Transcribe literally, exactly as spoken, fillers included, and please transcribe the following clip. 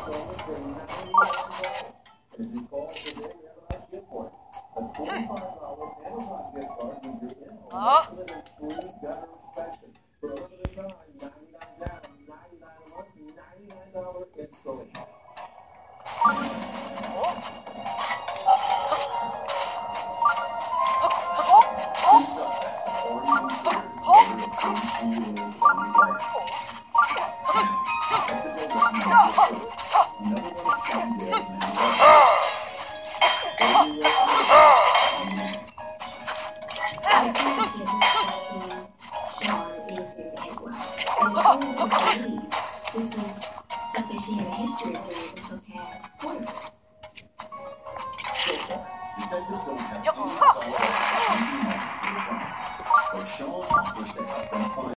Huh? I appreciate Sean anything as well. And as soon as the police, this is